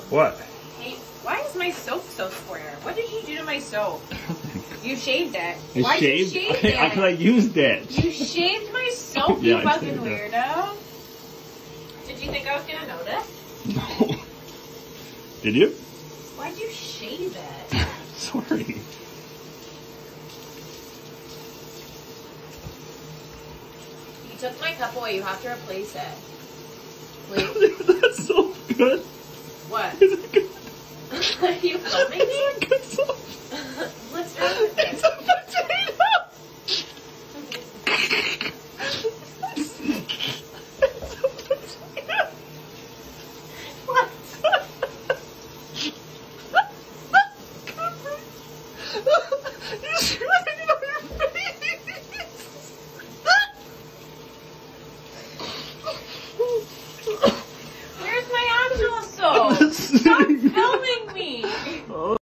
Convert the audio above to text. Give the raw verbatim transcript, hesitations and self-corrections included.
What? Hey, why is my soap so square? What did you do to my soap? You shaved it. I Why shaved? you shaved it? I, I, I used it. You shaved my soap, Yeah, you I fucking shaved it. weirdo. Did you think I was gonna notice? No. Did you? Why'd you shave it? Sorry. You took my cup away, you have to replace it. Wait, That's so good. what? Is it good? Are you filming me? It's a good song. What's wrong with It's it? a potato. What? You shredded it on your face. Where's my actual soap? Let's Stop see. filming me!